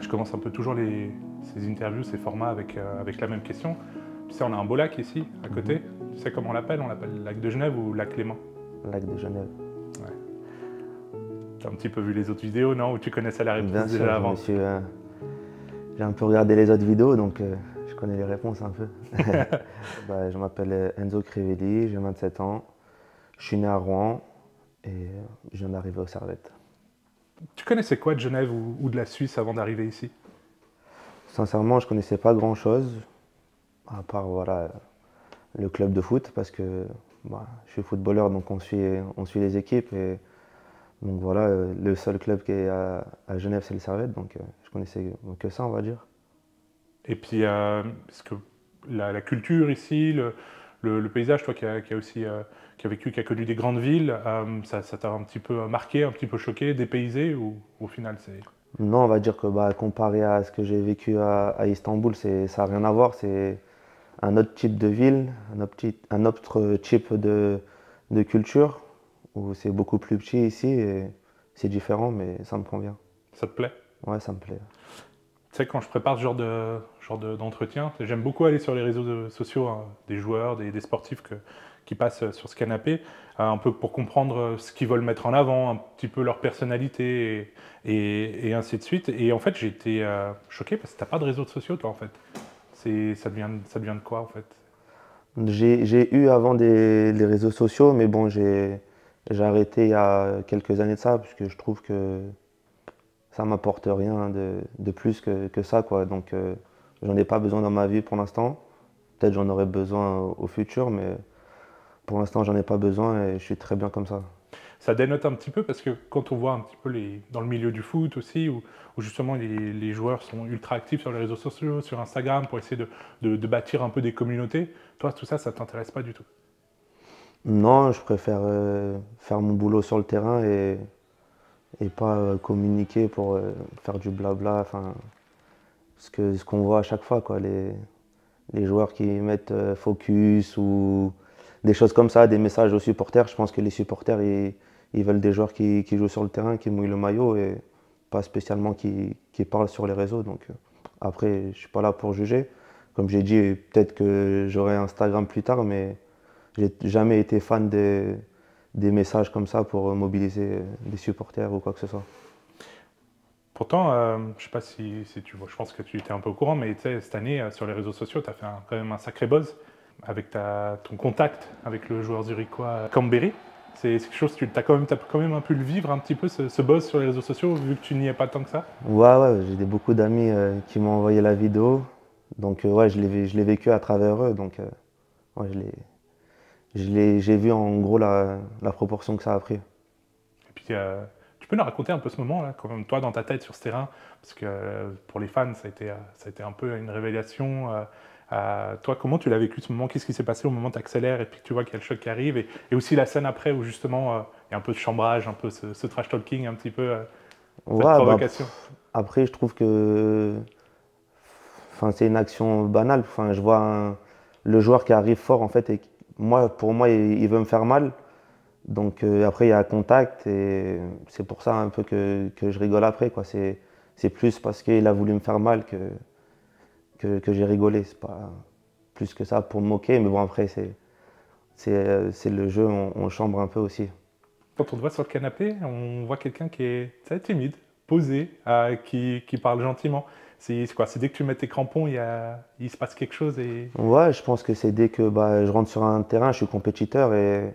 Je commence un peu toujours ces interviews, ces formats avec la même question. Tu sais, on a un beau lac ici, à côté. Tu sais comment on l'appelle? On l'appelle lac de Genève ou lac Léman? Lac de Genève. Ouais. T'as un petit peu vu les autres vidéos, non? Ou tu connaissais la réponse Bien sûr, déjà avant? j'ai un peu regardé les autres vidéos, donc je connais les réponses un peu. Je m'appelle Enzo Crivelli, j'ai 27 ans. Je suis né à Rouen et je viens d'arriver aux Servettes. Tu connaissais quoi de Genève ou de la Suisse avant d'arriver ici? Sincèrement, je ne connaissais pas grand-chose, à part voilà, le club de foot, parce que je suis footballeur, donc on suit les équipes. Et donc voilà, le seul club qui est à Genève, c'est le Servette, donc je connaissais que ça, on va dire. Et puis, est-ce que la culture ici, le paysage, toi qui a aussi qui a vécu, qui a connu des grandes villes, ça t'a un petit peu marqué, un petit peu choqué, dépaysé, ou au final c'est... Non, on va dire que comparé à ce que j'ai vécu à Istanbul, ça n'a rien à voir. C'est un autre type de ville, un autre type de culture, où c'est beaucoup plus petit ici et c'est différent, mais ça me convient. Ça te plaît? Ouais, ça me plaît. Tu sais, quand je prépare ce d'entretien, j'aime beaucoup aller sur les réseaux sociaux, hein, des joueurs, des sportifs qui passent sur ce canapé, un peu pour comprendre ce qu'ils veulent mettre en avant, un petit peu leur personnalité et ainsi de suite. Et en fait, j'ai été choqué parce que tu n'as pas de réseaux sociaux, toi, en fait. Ça devient de quoi, en fait? J'ai eu avant les réseaux sociaux, mais bon, j'ai arrêté il y a quelques années de ça, parce que je trouve que ça m'apporte rien de plus que ça, quoi. Donc, j'en ai pas besoin dans ma vie pour l'instant. Peut-être j'en aurai besoin au futur, mais pour l'instant, j'en ai pas besoin et je suis très bien comme ça. Ça dénote un petit peu parce que quand on voit un petit peu dans le milieu du foot aussi, où justement les joueurs sont ultra actifs sur les réseaux sociaux, sur Instagram, pour essayer de bâtir un peu des communautés, toi, tout ça, ça t'intéresse pas du tout? Non, je préfère faire mon boulot sur le terrain et pas communiquer pour faire du blabla. Enfin, ce qu'on voit à chaque fois, quoi. Les joueurs qui mettent focus ou des choses comme ça, des messages aux supporters. Je pense que les supporters, ils veulent des joueurs qui jouent sur le terrain, qui mouillent le maillot et pas spécialement qui parlent sur les réseaux. Donc après, je ne suis pas là pour juger. Comme j'ai dit, peut-être que j'aurai Instagram plus tard, mais j'ai jamais été fan des messages comme ça pour mobiliser des supporters ou quoi que ce soit. Pourtant, je ne sais pas si tu vois, je pense que tu étais un peu au courant, mais tu sais, cette année, sur les réseaux sociaux, tu as fait quand même un sacré buzz avec ton contact avec le joueur zurichois Cambéry. C'est quelque chose, t'as quand même un peu le vivre un petit peu ce buzz sur les réseaux sociaux, vu que tu n'y es pas tant que ça? Ouais, j'ai beaucoup d'amis qui m'ont envoyé la vidéo. Donc ouais, je l'ai vécu à travers eux. Donc ouais, j'ai vu en gros la proportion que ça a pris. Et puis, tu peux nous raconter un peu ce moment-là, quand même, toi, dans ta tête sur ce terrain, parce que pour les fans, ça a été un peu une révélation. Toi, comment tu l'as vécu ce moment? Qu'est-ce qui s'est passé au moment où tu accélères et puis que tu vois qu'il y a le choc qui arrive et aussi la scène après où justement il y a un peu de chambrage, un peu ce trash talking, un petit peu cette Ouais, provocation. après, je trouve que c'est une action banale. Enfin, je vois le joueur qui arrive fort en fait et pour moi, il veut me faire mal. Donc après, il y a contact et c'est pour ça un peu que je rigole après, quoi. C'est plus parce qu'il a voulu me faire mal que j'ai rigolé. C'est pas plus que ça pour me moquer, mais bon, après, c'est le jeu, on chambre un peu aussi. Quand on te voit sur le canapé, on voit quelqu'un qui est très timide, posé, qui parle gentiment. C'est quoi? C'est dès que tu mets tes crampons, il se passe quelque chose et... Ouais, je pense que c'est dès que je rentre sur un terrain, je suis compétiteur et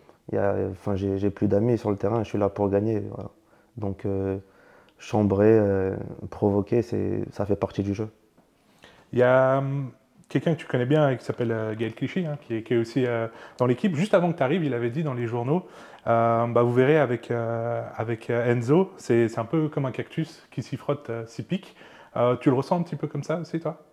j'ai plus d'amis sur le terrain, je suis là pour gagner. Voilà. Donc, chambrer, provoquer, ça fait partie du jeu. Il y a quelqu'un que tu connais bien qui s'appelle Gaël Clichy, hein, qui est aussi dans l'équipe. Juste avant que tu arrives, il avait dit dans les journaux, vous verrez avec Enzo, c'est un peu comme un cactus qui s'y frotte, s'y pique. Tu le ressens un petit peu comme ça aussi, toi?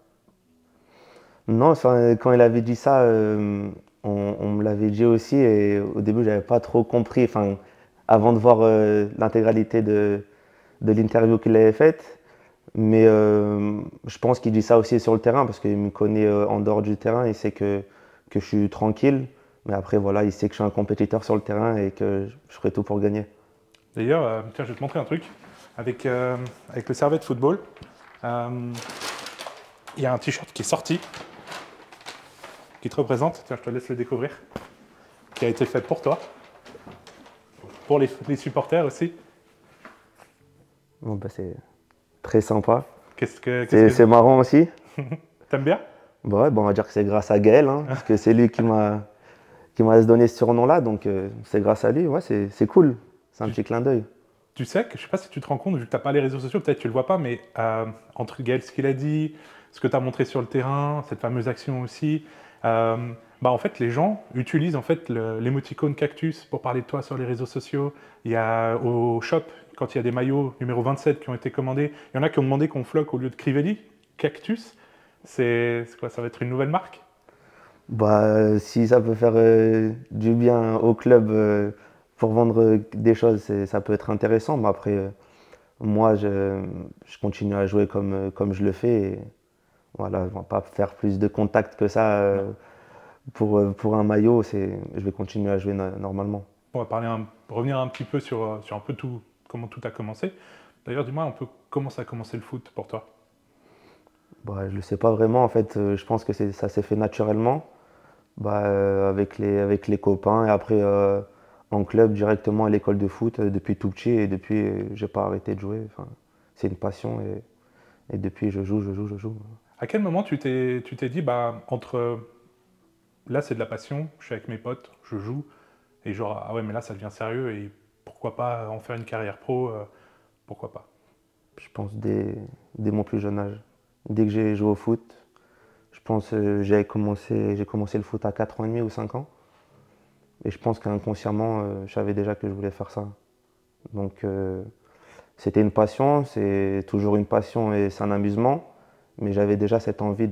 Non, quand il avait dit ça, on me l'avait dit aussi et au début, j'avais pas trop compris. Enfin, avant de voir l'intégralité de l'interview qu'il avait faite. Mais je pense qu'il dit ça aussi sur le terrain parce qu'il me connaît en dehors du terrain. Il sait que je suis tranquille. Mais après, voilà, il sait que je suis un compétiteur sur le terrain et que je ferai tout pour gagner. D'ailleurs, tiens, je vais te montrer un truc. Avec le Servette Football, Il y a un t-shirt qui est sorti, qui te représente. Tiens, je te laisse le découvrir. Qui a été fait pour toi, pour les supporters aussi. Bon, bah, c'est très sympa. C'est marrant aussi. T'aimes bien? Bah ouais, bon, on va dire que c'est grâce à Gaël, hein, parce que c'est lui qui m'a donné ce surnom-là, donc c'est grâce à lui. Ouais, c'est cool. C'est un petit clin d'œil. Tu sais que, je ne sais pas si tu te rends compte, vu que tu n'as pas les réseaux sociaux, peut-être que tu ne le vois pas, mais entre Gaël, ce qu'il a dit, ce que tu as montré sur le terrain, cette fameuse action aussi, en fait, les gens utilisent en fait l'émoticône cactus pour parler de toi sur les réseaux sociaux. Il y a au shop, quand il y a des maillots numéro 27 qui ont été commandés, il y en a qui ont demandé qu'on floque au lieu de Crivelli, cactus. C'est quoi, ça va être une nouvelle marque? Bah, si ça peut faire du bien au club pour vendre des choses, ça peut être intéressant. Mais après, moi, je continue à jouer comme je le fais. Et voilà, je ne vais pas faire plus de contacts que ça pour un maillot. Je vais continuer à jouer normalement. On va revenir un petit peu sur un peu tout, comment tout a commencé. D'ailleurs, dis-moi un peu comment ça a commencé le foot pour toi. Bah, je ne le sais pas vraiment. En fait, je pense que ça s'est fait naturellement. Bah, avec les copains et après en club directement à l'école de foot depuis tout petit et depuis j'ai pas arrêté de jouer. Enfin, c'est une passion et depuis je joue. À quel moment tu t'es dit, entre là c'est de la passion, je suis avec mes potes, je joue, et genre, ah ouais, mais là ça devient sérieux et pourquoi pas en faire une carrière pro, pourquoi pas? Je pense dès mon plus jeune âge. Dès que j'ai joué au foot, je pense j'ai commencé le foot à 4 ans et demi ou 5 ans. Et je pense qu'inconsciemment, je savais déjà que je voulais faire ça. Donc c'était une passion, c'est toujours une passion et c'est un amusement. Mais j'avais déjà cette envie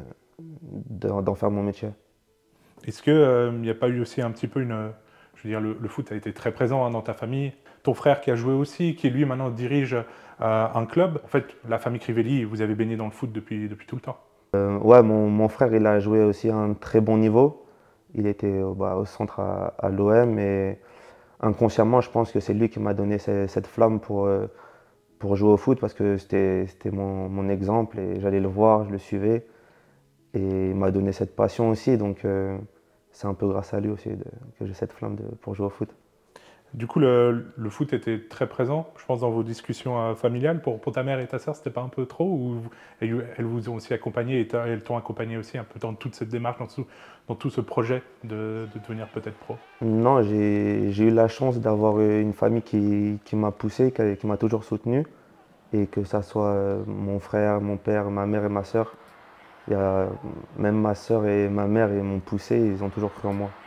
d'en faire mon métier. Est-ce qu'il n'y a pas eu aussi un petit peu je veux dire, le foot a été très présent dans ta famille. Ton frère qui a joué aussi, qui lui maintenant dirige un club. En fait, la famille Crivelli, vous avez baigné dans le foot depuis tout le temps. Ouais, mon frère, il a joué aussi à un très bon niveau. Il était au centre à l'OM et inconsciemment, je pense que c'est lui qui m'a donné cette flamme pour jouer au foot parce que c'était mon exemple et j'allais le voir, je le suivais et il m'a donné cette passion aussi. Donc c'est un peu grâce à lui aussi que j'ai cette flamme pour jouer au foot. Du coup, le foot était très présent, je pense, dans vos discussions familiales. Pour ta mère et ta sœur, c'était pas un peu trop ou elles vous ont aussi accompagné et elles t'ont accompagné aussi un peu dans toute cette démarche, dans tout ce projet de devenir peut-être pro? Non, j'ai eu la chance d'avoir une famille qui m'a poussé, qui m'a toujours soutenu. Et que ça soit mon frère, mon père, ma mère et ma sœur. Même ma sœur et ma mère ils m'ont poussé, ils ont toujours cru en moi.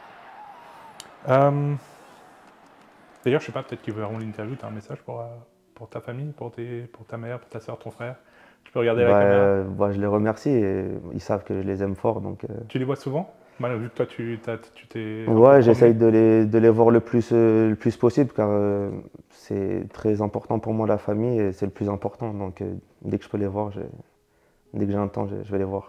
D'ailleurs, je sais pas, peut-être qu'ils verront l'interview, tu as un message pour ta famille, pour ta mère, pour ta sœur, ton frère. Tu peux regarder la caméra. Je les remercie et ils savent que je les aime fort. Donc, Tu les vois souvent? Vu que toi, tu t'es... Ouais, j'essaye de les voir le plus possible car c'est très important pour moi la famille et c'est le plus important. Donc dès que je peux les voir, dès que j'ai un temps, je vais les voir.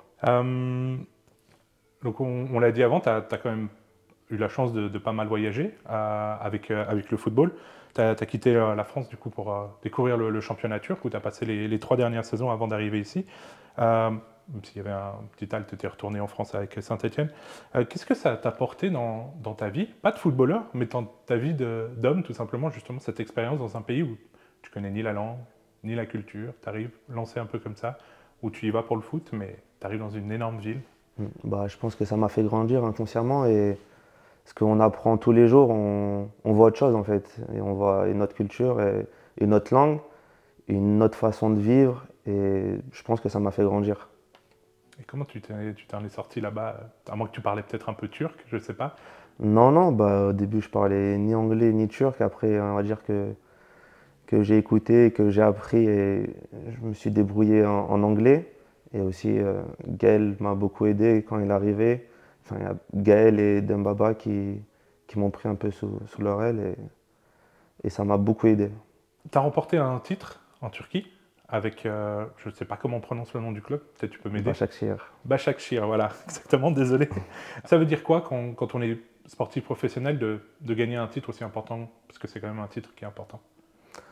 Donc on l'a dit avant, tu as quand même eu la chance de pas mal voyager avec le football. Tu as quitté la France du coup pour découvrir le championnat turc où tu as passé les 3 dernières saisons avant d'arriver ici. Même s'il y avait un petit halte, tu étais retourné en France avec Saint-Etienne. Qu'est-ce que ça t'a apporté dans ta vie? Pas de footballeur, mais dans ta vie d'homme, tout simplement, justement, cette expérience dans un pays où tu connais ni la langue, ni la culture. Tu arrives lancé un peu comme ça, où tu y vas pour le foot, mais tu arrives dans une énorme ville. Je pense que ça m'a fait grandir inconsciemment et ce qu'on apprend tous les jours, on voit autre chose en fait. Et on voit une autre culture, et une autre langue, une autre façon de vivre et je pense que ça m'a fait grandir. Et comment tu t'en es sorti là-bas? À moins que tu parlais peut-être un peu turc, je ne sais pas. Non, au début je parlais ni anglais ni turc. Après, on va dire que j'ai écouté, que j'ai appris et je me suis débrouillé en anglais. Et aussi, Gaël m'a beaucoup aidé quand il est arrivé. Enfin, il y a Gaël et Dembaba qui m'ont pris un peu sous leur aile et ça m'a beaucoup aidé. Tu as remporté un titre en Turquie avec, je ne sais pas comment on prononce le nom du club, peut-être tu peux m'aider. Başakşehir. Başakşehir, voilà, exactement, désolé. Ça veut dire quoi quand on est sportif professionnel de gagner un titre aussi important? Parce que c'est quand même un titre qui est important.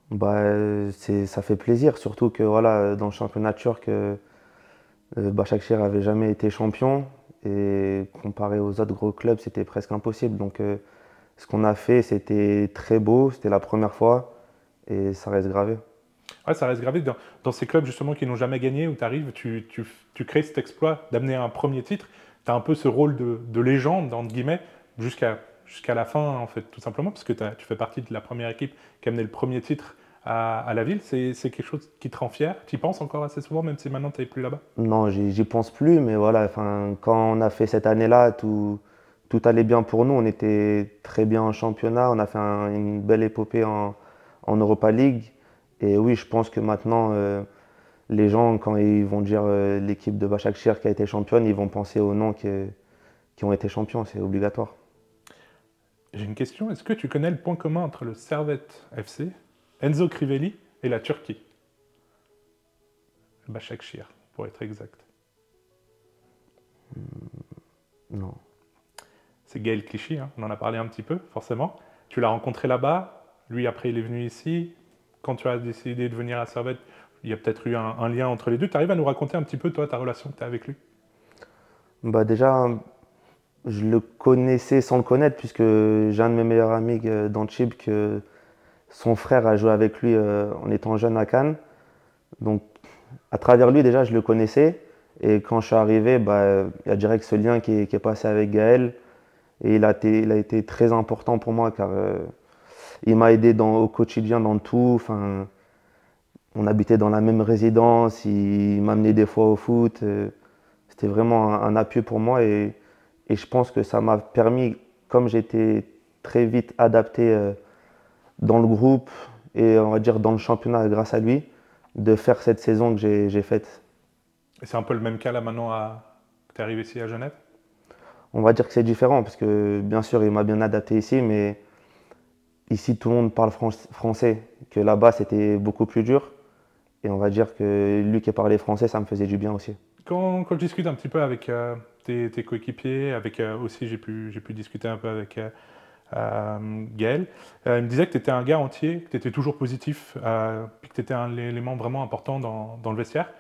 Ça fait plaisir, surtout que voilà, dans le championnat turc, Başakşehir avait jamais été champion et comparé aux autres gros clubs, c'était presque impossible. Donc ce qu'on a fait, c'était très beau, c'était la première fois et ça reste gravé. Ouais, ça reste gravé dans ces clubs justement qui n'ont jamais gagné, où tu arrives, tu crées cet exploit d'amener un premier titre. Tu as un peu ce rôle de légende, entre guillemets, jusqu'à la fin, en fait, tout simplement, parce que tu fais partie de la première équipe qui a amené le premier titre à la ville. C'est quelque chose qui te rend fier. Tu y penses encore assez souvent, même si maintenant tu n'es plus là-bas? Non, j'y pense plus, mais voilà, enfin, quand on a fait cette année-là, tout allait bien pour nous. On était très bien en championnat, on a fait une belle épopée en Europa League. Et oui, je pense que maintenant, les gens, quand ils vont dire l'équipe de Başakşehir qui a été championne, ils vont penser aux noms qui ont été champions, c'est obligatoire. J'ai une question. Est-ce que tu connais le point commun entre le Servette FC, Enzo Crivelli et la Turquie? Başakşehir, pour être exact. Non. C'est Gaël Clichy, hein, on en a parlé un petit peu, forcément. Tu l'as rencontré là-bas, lui après il est venu ici. Quand tu as décidé de venir à Servette, il y a peut-être eu un lien entre les deux. Tu arrives à nous raconter un petit peu, toi, ta relation que tu as avec lui? Déjà, je le connaissais sans le connaître, puisque j'ai un de mes meilleurs amis dans le chip, que son frère a joué avec lui en étant jeune à Cannes. Donc, à travers lui, déjà, je le connaissais. Et quand je suis arrivé, il y a direct ce lien qui est passé avec Gaël. Et il a été très important pour moi, car il m'a aidé au quotidien, dans tout. Enfin, on habitait dans la même résidence, il m'a amené des fois au foot. C'était vraiment un appui pour moi. Et je pense que ça m'a permis, comme j'étais très vite adapté dans le groupe et on va dire dans le championnat grâce à lui, de faire cette saison que j'ai faite. Et c'est un peu le même cas là maintenant que tu es arrivé ici à Genève? On va dire que c'est différent parce que bien sûr il m'a bien adapté ici, mais ici tout le monde parle français, que là-bas c'était beaucoup plus dur. Et on va dire que lui qui parlait français, ça me faisait du bien aussi. Quand je discute un petit peu avec tes coéquipiers, avec aussi j'ai pu discuter un peu avec Gaël, il me disait que tu étais un gars entier, que tu étais toujours positif, puis que tu étais un élément vraiment important dans le vestiaire.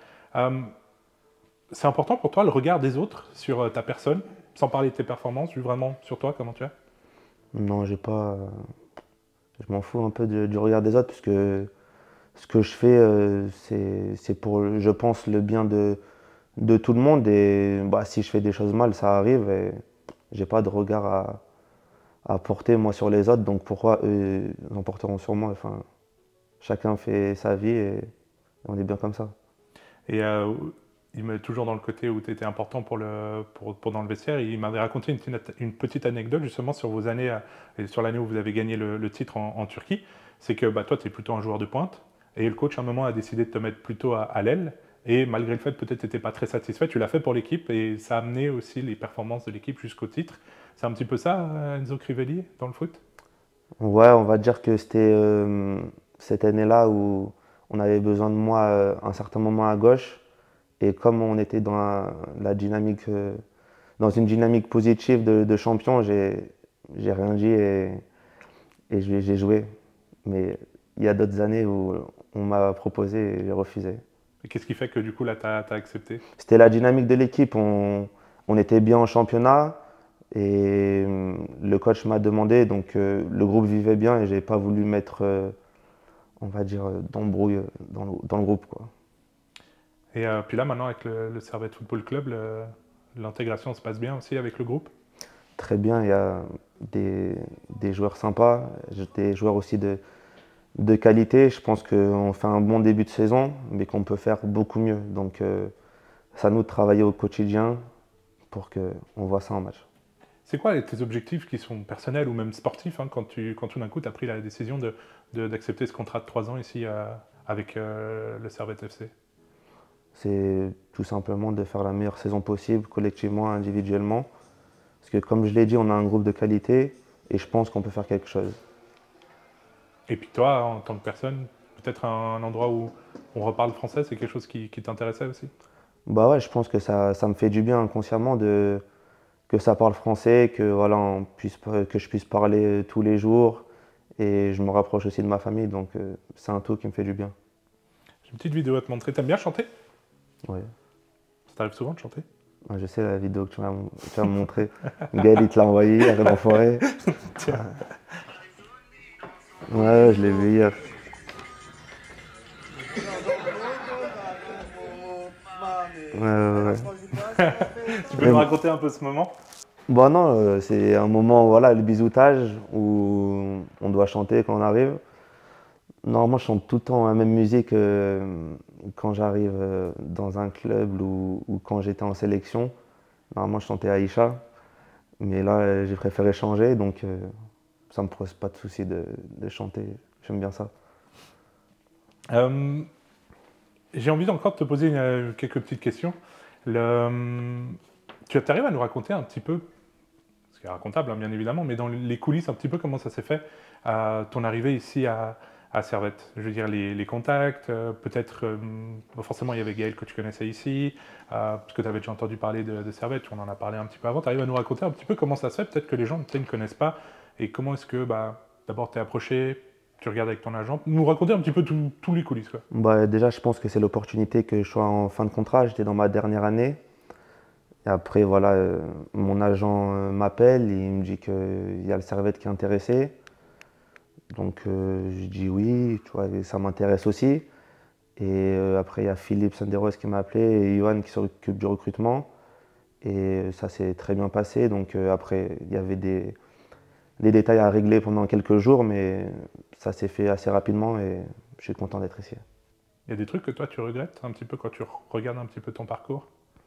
C'est important pour toi le regard des autres sur ta personne, sans parler de tes performances, juste vraiment sur toi, comment tu es? Non, j'ai pas. Je m'en fous un peu du regard des autres parce que ce que je fais, c'est pour, je pense, le bien de tout le monde. Et si je fais des choses mal, ça arrive. Et j'ai pas de regard à porter moi sur les autres. Donc pourquoi eux ils en porteront sur moi? Enfin, chacun fait sa vie et on est bien comme ça. Et il met toujours dans le côté où tu étais important pour dans le vestiaire. Il m'avait raconté une petite anecdote justement sur vos années, et sur l'année où vous avez gagné le titre en Turquie. C'est que toi, tu es plutôt un joueur de pointe. Et le coach, à un moment, a décidé de te mettre plutôt à l'aile. Et malgré le fait peut-être que tu n'étais pas très satisfait, tu l'as fait pour l'équipe. Et ça a amené aussi les performances de l'équipe jusqu'au titre. C'est un petit peu ça, Enzo Crivelli, dans le foot? Ouais, on va dire que c'était cette année-là où on avait besoin de moi à un certain moment à gauche. Et comme on était dans la dynamique, dans une dynamique positive de champion, j'ai rien dit et j'ai joué. Mais il y a d'autres années où on m'a proposé et j'ai refusé. Et qu'est-ce qui fait que du coup, là, tu as accepté? C'était la dynamique de l'équipe. On était bien en championnat et le coach m'a demandé, donc le groupe vivait bien et j'ai pas voulu mettre, on va dire, d'embrouille dans le groupe, quoi. Et puis là, maintenant, avec le Servette Football Club, l'intégration se passe bien aussi avec le groupe? Très bien, il y a des joueurs sympas, des joueurs aussi de qualité. Je pense qu'on fait un bon début de saison, mais qu'on peut faire beaucoup mieux. Donc, c'est à nous de travailler au quotidien pour qu'on voit ça en match. C'est quoi tes objectifs qui sont personnels ou même sportifs, hein, quand tout d'un coup tu as pris la décision d'accepter ce contrat de 3 ans ici avec le Servette FC? C'est tout simplement de faire la meilleure saison possible, collectivement, individuellement. Parce que comme je l'ai dit, on a un groupe de qualité et je pense qu'on peut faire quelque chose. Et puis toi, en tant que personne, peut-être un endroit où on reparle français, c'est quelque chose qui t'intéressait aussi? Bah ouais, je pense que ça me fait du bien inconsciemment que ça parle français, que, voilà, que je puisse parler tous les jours et je me rapproche aussi de ma famille, donc c'est un tout qui me fait du bien. J'ai une petite vidéo à te montrer. T'aimes bien chanter? Ouais. Ça t'arrive souvent de chanter? Ouais, je sais la vidéo que tu vas me montrer. Gaël, il te l'a envoyé, arrête d'enfoiré. Tiens. Ouais, je l'ai vu hier. Ouais, ouais, ouais. Tu peux me raconter un peu ce moment? Bon, non, c'est un moment, voilà, le bisoutage où on doit chanter quand on arrive. Normalement, je chante tout le temps la même musique quand j'arrive dans un club ou quand j'étais en sélection. Normalement, je chantais Aïcha, mais là, j'ai préféré changer, donc ça me pose pas de souci de chanter. J'aime bien ça. Euh, j'ai envie encore de te poser quelques petites questions. Tu arrives à nous raconter un petit peu, ce qui est racontable hein, bien évidemment, mais dans les coulisses un petit peu comment ça s'est fait ton arrivée ici à Servette. Je veux dire les contacts, peut-être forcément il y avait Gaël que tu connaissais ici, parce que tu avais déjà entendu parler de Servette, on en a parlé un petit peu avant. Tu arrives à nous raconter un petit peu comment ça se fait, peut-être que les gens ne connaissent pas, et comment est-ce que d'abord tu es approché, tu regardes avec ton agent, nous raconter un petit peu tous les coulisses quoi. Bah, déjà, je pense que c'est l'opportunité que je sois en fin de contrat. J'étais dans ma dernière année. Et après, voilà, mon agent m'appelle, il me dit qu'il y a le Servette qui est intéressé. Donc, je dis oui, tu vois, et ça m'intéresse aussi. Et après, il y a Philippe Senderos qui m'a appelé et Johan qui s'occupe du recrutement. Et ça s'est très bien passé. Donc, après, il y avait des détails à régler pendant quelques jours, mais ça s'est fait assez rapidement et je suis content d'être ici. Il y a des trucs que toi tu regrettes un petit peu quand tu regardes un petit peu ton parcours?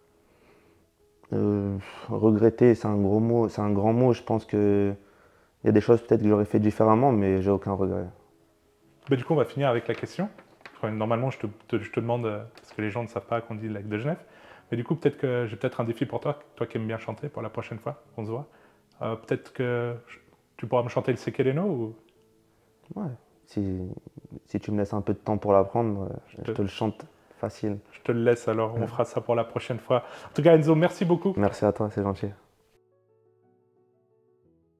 Regretter, c'est un gros mot, c'est un grand mot. Je pense que il y a des choses peut-être que j'aurais fait différemment, mais j'ai aucun regret. Du coup, on va finir avec la question. Enfin, normalement, je te demande, parce que les gens ne savent pas qu'on dit le lac de Genève, mais du coup, peut-être que j'ai peut-être un défi pour toi, toi qui aimes bien chanter pour la prochaine fois qu'on se voit. Peut-être que tu pourras me chanter le Sekeleno ou Ouais. Si tu me laisses un peu de temps pour l'apprendre, je te le chante facile. je te le laisse alors, on fera ça pour la prochaine fois. En tout cas, Enzo, merci beaucoup. Merci à toi, c'est gentil.